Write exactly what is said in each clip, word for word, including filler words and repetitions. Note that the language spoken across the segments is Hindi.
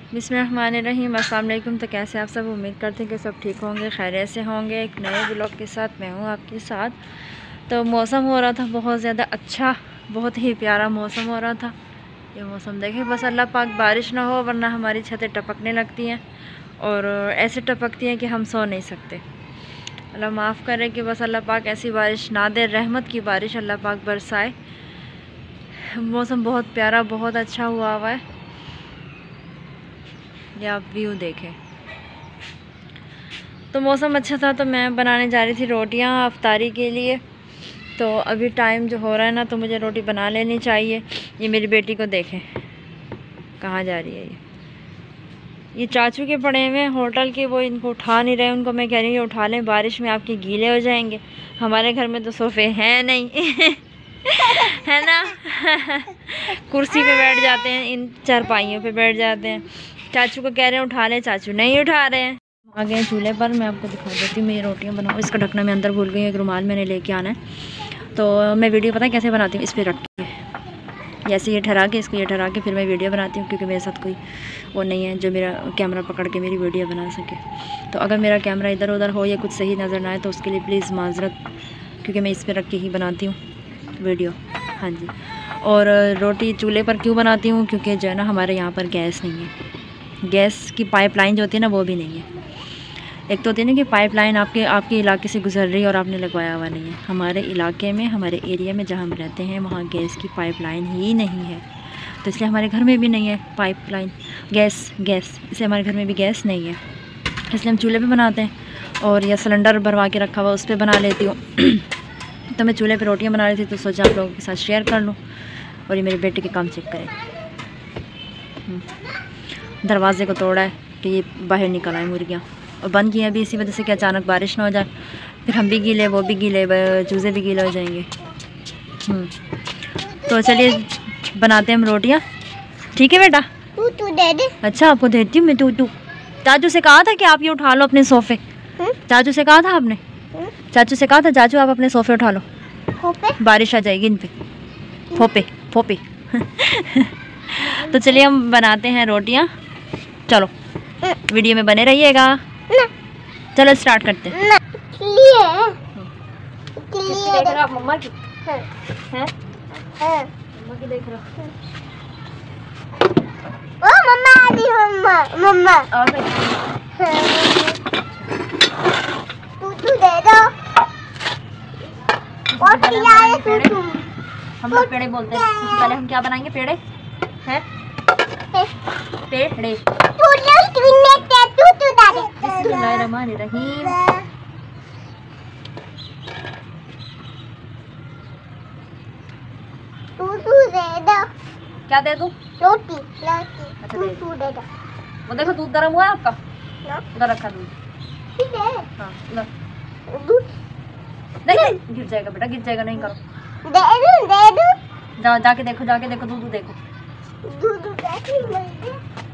बिस्मिल्लाहिर्रहमानिर्रहीम। अस्सलाम वालेकुम। तो कैसे आप सब, उम्मीद करते हैं कि सब ठीक होंगे, खैरियत से होंगे। एक नए ब्लॉग के साथ मैं हूँ आपके साथ। तो मौसम हो रहा था बहुत ज़्यादा अच्छा, बहुत ही प्यारा मौसम हो रहा था। ये मौसम देखें, बस अल्लाह पाक बारिश ना हो, वरना हमारी छतें टपकने लगती हैं और ऐसे टपकती हैं कि हम सो नहीं सकते। अल्लाह माफ़ करे कि बस अल्लाह पाक ऐसी बारिश ना दे, रहमत की बारिश अल्लाह पाक बरसाए। मौसम बहुत प्यारा, बहुत अच्छा हुआ हुआ है। ये आप व्यू देखें। तो मौसम अच्छा था तो मैं बनाने जा रही थी रोटियां अफ्तारी के लिए। तो अभी टाइम जो हो रहा है ना, तो मुझे रोटी बना लेनी चाहिए। ये मेरी बेटी को देखें कहाँ जा रही है। ये ये चाचू के पड़े हुए हैं होटल के, वो इनको उठा नहीं रहे। उनको मैं कह रही हूँ उठा लें, बारिश में आपके गीले हो जाएंगे। हमारे घर में तो सोफ़े हैं नहीं है ना कुर्सी पे बैठ जाते हैं, इन चारपाइयों पे बैठ जाते हैं। चाचू को कह रहे हैं उठा लें, चाचू नहीं उठा रहे हैं। आ गए चूल्हे पर, मैं आपको दिखा देती हूँ। मैं ये रोटियाँ बनाऊँ, इसका ढकना मैं अंदर भूल गई, एक रुमाल मैंने लेके आना है। तो मैं वीडियो पता है कैसे बनाती हूँ, इस पर रख के जैसे ये ठहरा के, इसको ये ठहरा के फिर मैं वीडियो बनाती हूँ, क्योंकि मेरे साथ कोई वो नहीं है जो मेरा कैमरा पकड़ के मेरी वीडियो बना सके। तो अगर मेरा कैमरा इधर उधर हो या कुछ सही नज़र ना आए तो उसके लिए प्लीज़ माजरत, क्योंकि मैं इस पर रख के ही बनाती हूँ वीडियो। हाँ जी। और रोटी चूल्हे पर क्यों बनाती हूँ, क्योंकि जो है ना हमारे यहाँ पर गैस नहीं है। गैस की पाइपलाइन जो होती है ना, वो भी नहीं है। एक तो होती है ना कि पाइपलाइन आपके आपके इलाके से गुजर रही है और आपने लगवाया हुआ नहीं है। हमारे इलाके में, हमारे एरिया में जहाँ हम रहते हैं, वहाँ गैस की पाइपलाइन ही नहीं है। तो इसलिए हमारे घर में भी नहीं है पाइपलाइन, गैस गैस इसलिए हमारे घर में भी गैस नहीं है। इसलिए हम चूल्हे पे बनाते हैं। और या सिलेंडर भरवा के रखा हुआ, उस पर बना लेती हूँ तो मैं चूल्हे पे रोटियां बना रही थी, तो सोचा आप लोगों के साथ शेयर कर लूँ। और ये मेरे बेटे के काम चेक करें, दरवाजे को तोड़ा है कि ये बाहर निकल आए मुर्गियाँ, और बंद किए अभी इसी वजह से कि अचानक बारिश ना हो जाए, फिर हम भी गीले, वो भी गीले, चूज़े भी गीले हो जाएंगे। तो चलिए बनाते हैं हम रोटियाँ। ठीक है बेटा, तू तू दे दे। अच्छा आपको देती हूँ मैं। तू तू चाचू से कहा था कि आप ये उठा लो अपने सोफ़े। चाचू से कहा था आपने, चाचू से कहा था चाचू आप अपने सोफ़े उठा लो, बारिश आ जाएगी इन पे, फोपे फोपे तो चलिए हम बनाते हैं रोटियां। चलो वीडियो में बने रहिएगा। चलो स्टार्ट करते हैं। देख रहे हो आप मम्मा की? हैं? मम्मा की देख रहे हो? ओ मम्मा आ गई, मम्मा मम्मा आ गई। तू तू दे दो। और खिलाए तू तू। हम लोग पेड़े बोलते हैं। सबसे पहले हम क्या बनाएंगे, पेड़े हैं, पेड़े। तू ले तू ने ते तू तू दे। बिस्मिल्लाहिर्रहमानिर्रहीम। तू तू दे दो। क्या दे दूं? रोटी रोटी। अच्छा, तू दे। तू दे दो। वो देखो दूध गर्म हुआ है आपका, ना उधर रखा दूध। ठीक है। हाँ उधर। दूध नहीं नहीं, गिर जाएगा बेटा, गिर जाएगा, नहीं करो। दे दो दे दो। जाओ जाके देखो, जाके देखो, दूध देखो। दूध कैसे मिल गया?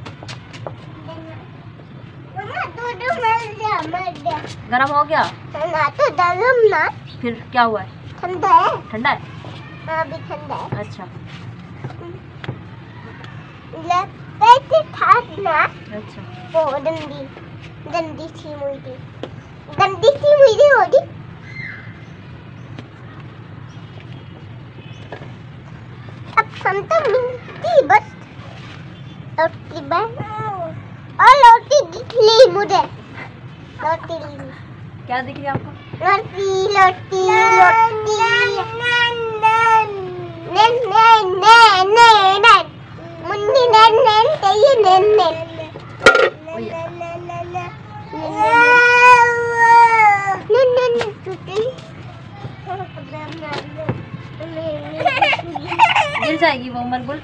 मम्मा दूध मिल गया, मिल गया। गर्म हो गया? ना तो गरम ना, फिर क्या हुआ है? ठंडा है। ठंडा है? अभी ठंडा है। अच्छा ले पैसे खाट ना। अच्छा। वो गंदी गंदी सी मुर्गी, गंदी सी मुर्गी होगी। अब हम तो मिलती बस रोटी बस, और रोटी दिख ली मुझे, रोटी ली। क्या दिख रही है आपको? रोटी रोटी रोटी। ने ने ने ने ने मुन्नी ने ने तेरी ने ने ओ ये। ने ने ने टूटी। गिर जाएगी वो मरगुल।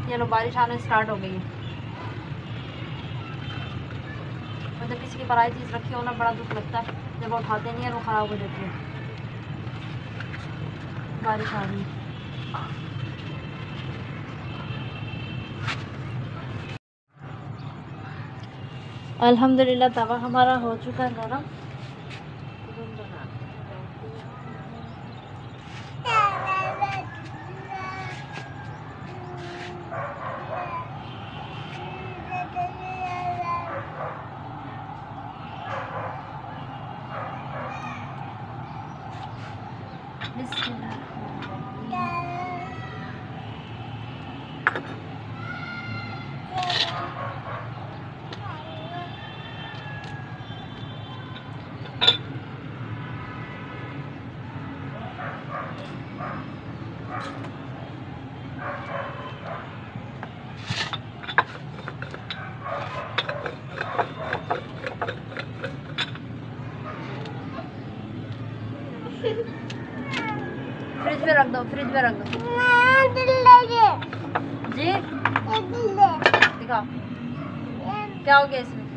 ये लो बारिश आना स्टार्ट हो गई है। मतलब किसी की पराई चीज़ रखी हो ना, बड़ा दुख लगता है जब वो उठाते नहीं है, वो ख़राब हो जाती है। बारिश आ रही है। अल्हम्दुलिल्लाह तवा हमारा हो चुका है गरम। फ्रिज में रख दो, फ्रिज में रख दो जी। दिखाओ क्या हो गया इसमें?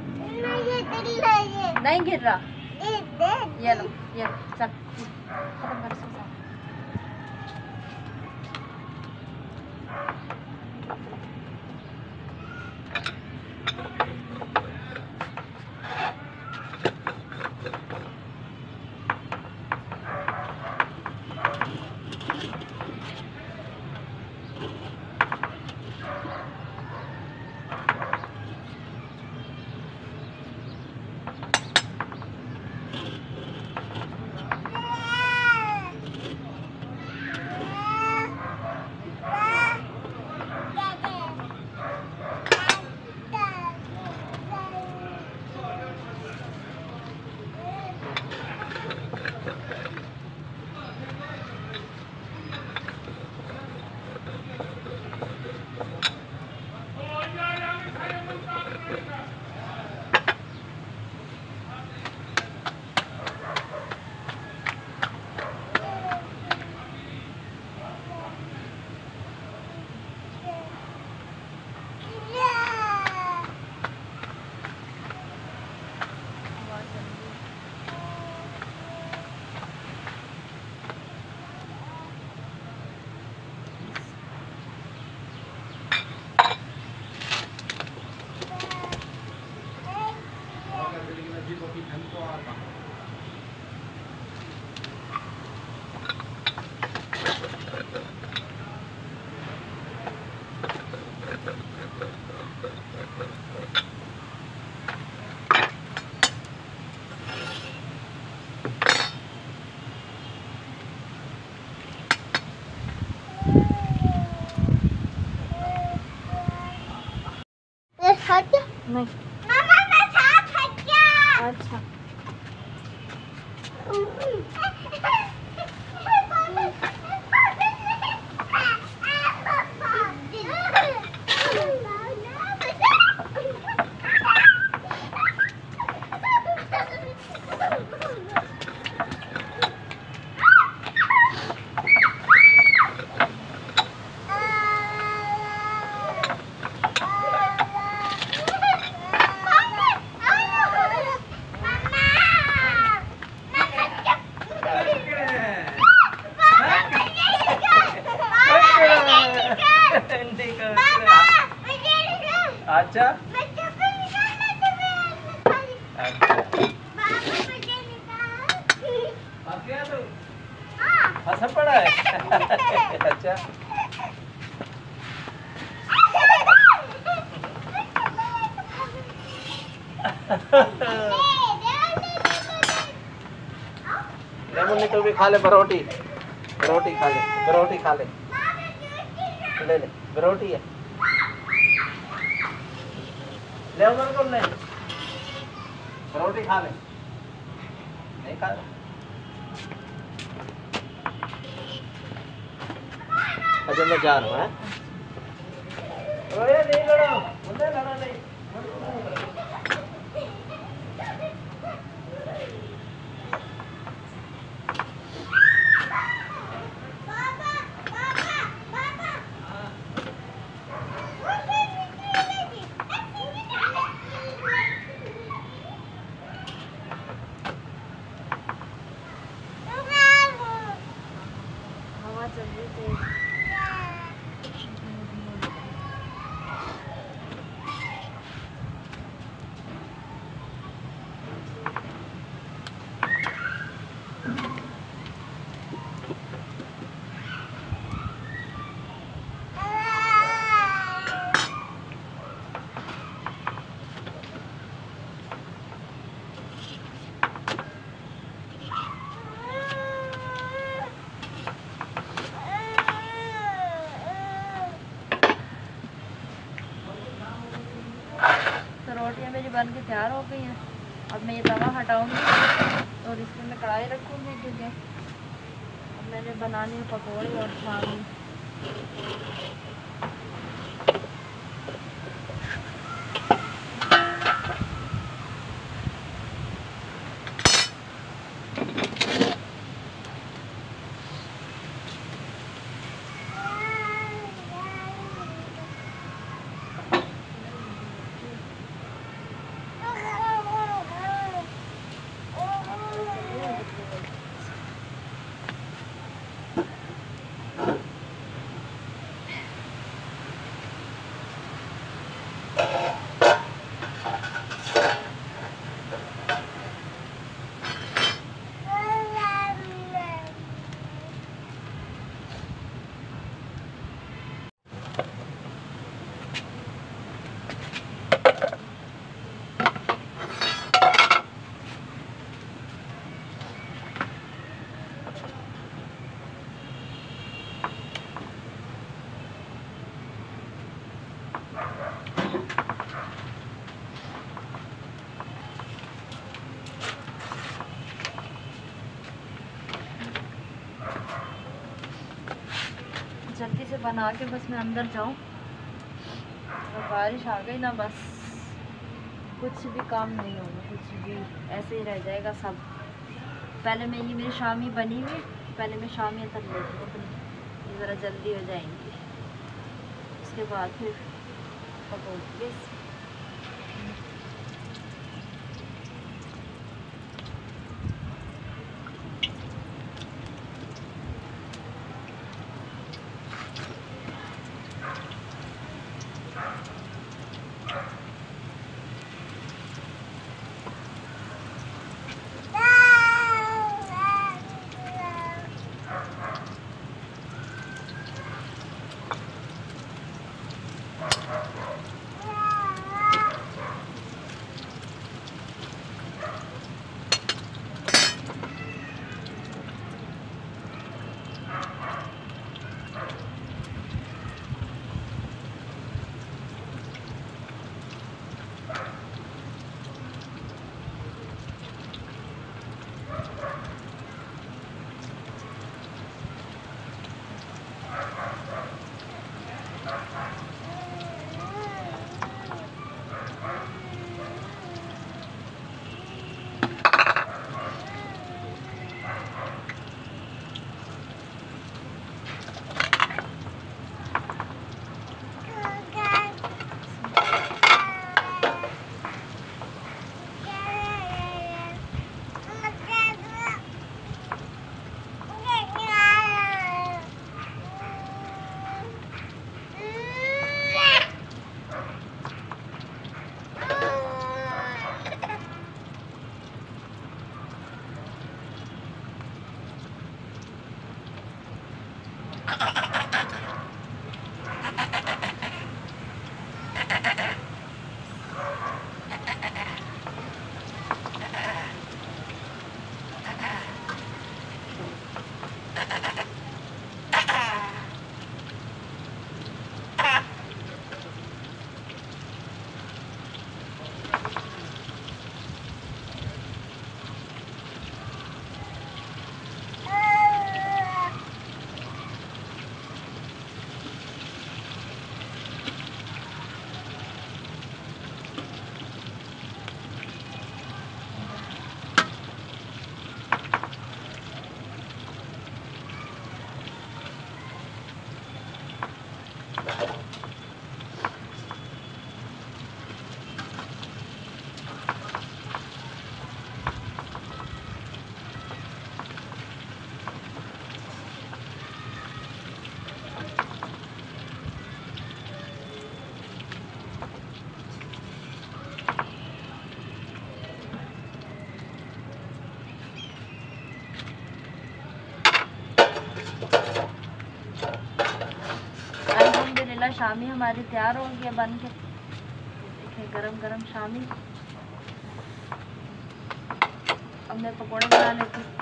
नहीं गिर रहा। ये लो, ये चल खत्म कर इसको। नहीं मामा मैं साथ है क्या? अच्छा अच्छा फंसा पड़ा है। अच्छा मुन्नी तू भी खा ले बरोटी, बरोटी खा ले, बरोटी खा ले, ले ले बरोटी है, ले उधर को ले, बरोटी खा ले, नहीं खा अच्छा मैं जा रहा हूँ। ओए नहीं लड़ो, मुन्ने लड़ो नहीं। रोटियां मेरी बन के तैयार हो गई हैं। अब मैं ये तवा हटाऊंगी और इसमें मैं कढ़ाई रखूँगी, क्योंकि अब मैंने बनाने पकौड़े और शामी। जल्दी से बना के बस मैं अंदर जाऊं। और बारिश आ गई ना, बस कुछ भी काम नहीं होगा, कुछ भी ऐसे ही रह जाएगा सब। पहले मैं ये मेरी शामी बनी हुई, पहले मैं शामी तक लेती हूँ अपनी, ये ज़रा जल्दी हो जाएंगी। उसके बाद फिर पकौड़ी। शामी हमारी तैयार हो गई बन के। देखिए गरम गरम शामी। अब मैं पकौड़े बना लेती हूँ।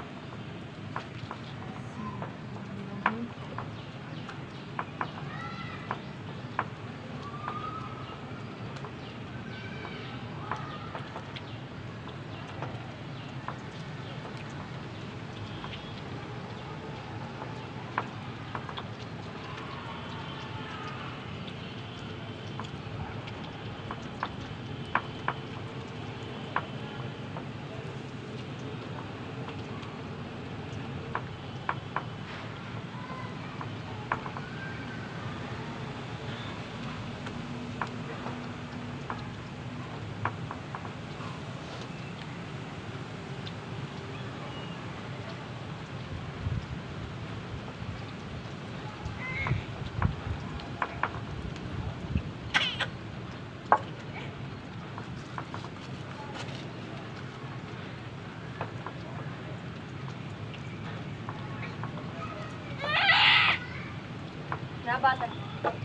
बात है।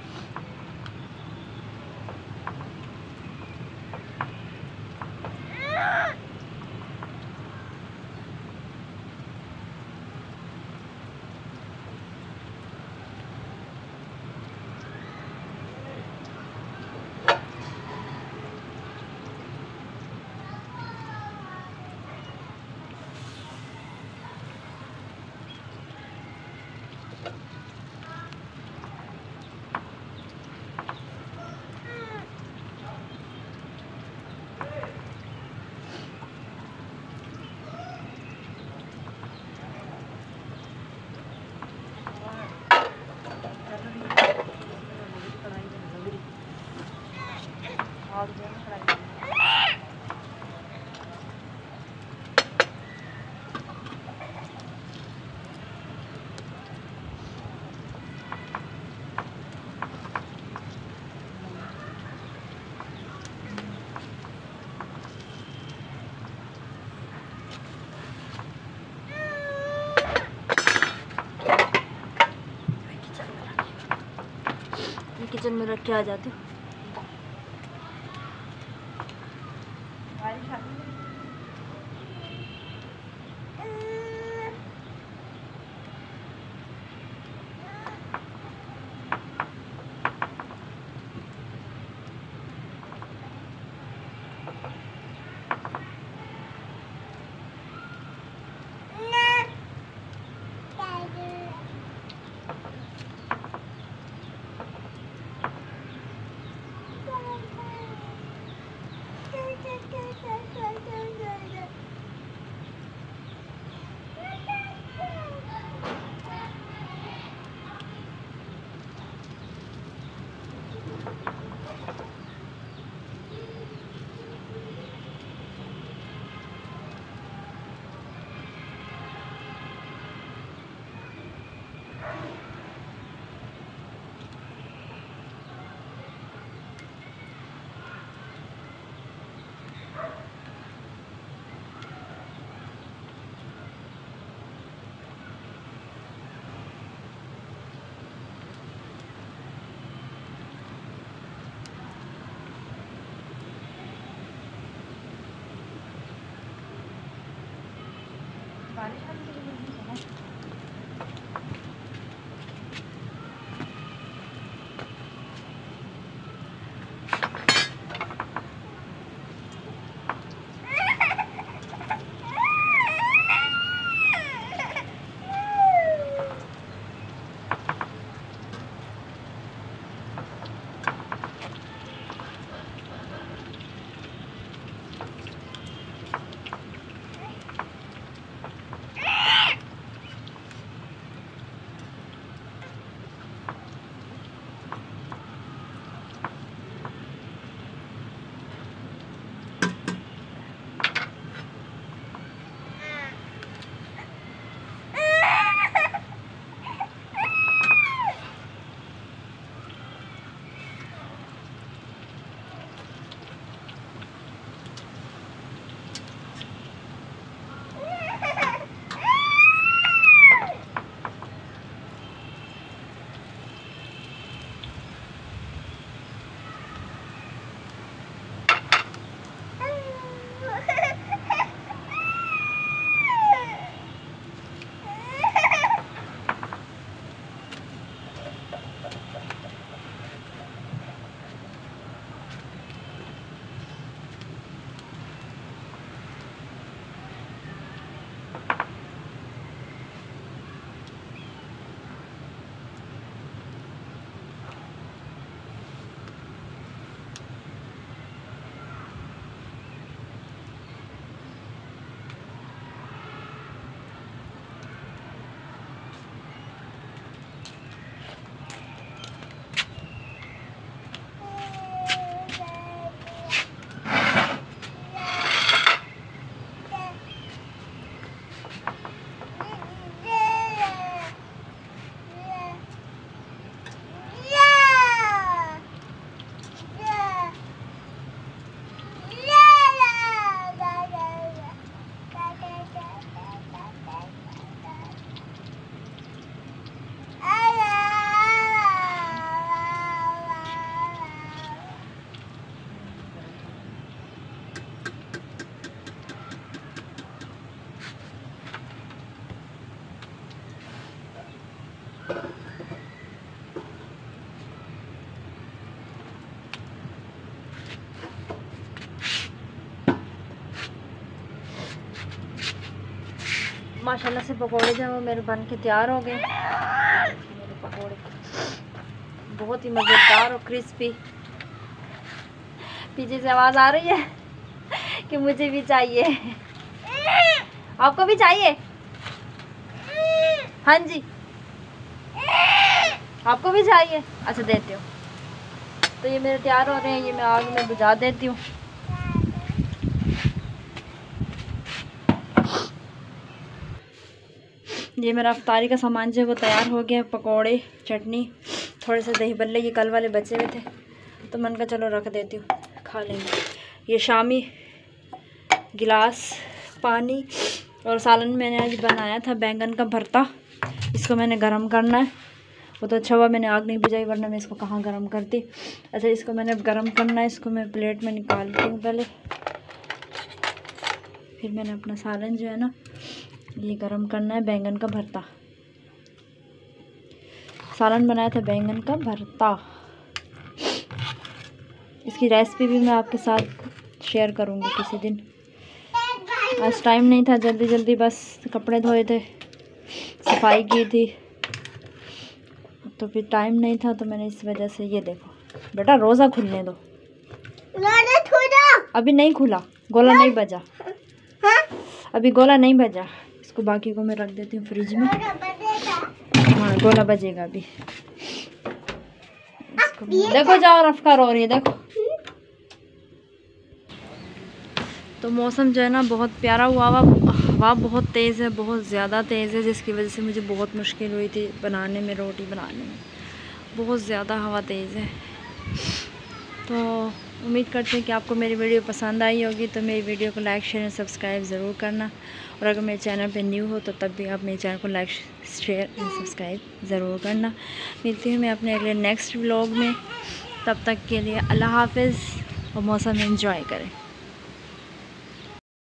किचन में रख के आ जाती हूँ। माशाल्लाह से पकोड़े जो हैं वो मेरे बन के तैयार हो गए। मेरे पकोड़े बहुत ही मज़ेदार और क्रिस्पी। पीछे से आवाज़ आ रही है कि मुझे भी चाहिए। आपको भी चाहिए? हाँ जी, आपको भी चाहिए? अच्छा देती हूँ। तो ये मेरे तैयार हो रहे हैं, ये मैं आग में बुझा देती हूँ। ये मेरा इफ्तारी का सामान जो है वो तैयार हो गया। पकोड़े, चटनी, थोड़े से दही बल्ले ये कल वाले बचे हुए थे तो मन का चलो रख देती हूँ, खा लेंगे। ये शामी गिलास पानी और सालन मैंने आज बनाया था बैंगन का भरता। इसको मैंने गरम करना है। वो तो अच्छा हुआ मैंने आग नहीं बुझाई, वरना मैं इसको कहाँ गरम करती। अच्छा इसको मैंने गरम करना है। इसको मैं प्लेट में निकालती हूँ पहले, फिर मैंने अपना सालन जो है ना ये गरम करना है। बैंगन का भरता, सालन बनाया था बैंगन का भरता। इसकी रेसिपी भी मैं आपके साथ शेयर करूँगी किसी दिन। आज टाइम नहीं था, जल्दी जल्दी बस कपड़े धोए थे, सफाई की थी, तो फिर टाइम नहीं था तो मैंने इस वजह से। ये देखो बेटा, रोज़ा खुलने दो। अभी नहीं खुला, गोला नहीं बजा, अभी गोला नहीं बजा। इसको बाकी को मैं रख देती हूँ फ्रिज में। हाँ गोला बजेगा अभी। इसको देखो, जाओ रफ्तार हो रही है देखो। तो मौसम जो है ना बहुत प्यारा हुआ हुआ, हवा बहुत तेज़ है, बहुत ज़्यादा तेज़ है, जिसकी वजह से मुझे बहुत मुश्किल हुई थी बनाने में, रोटी बनाने में। बहुत ज़्यादा हवा तेज़ है। तो उम्मीद करते हैं कि आपको मेरी वीडियो पसंद आई होगी। तो मेरी वीडियो को लाइक शेयर और सब्सक्राइब ज़रूर करना। और अगर मेरे चैनल पे न्यू हो तो तब भी आप मेरे चैनल को लाइक शेयर और सब्सक्राइब ज़रूर करना। मिलती हूँ मैं अपने अगले नेक्स्ट व्लॉग में। तब तक के लिए अल्लाह हाफ़िज़ और मौसम एंजॉय करें।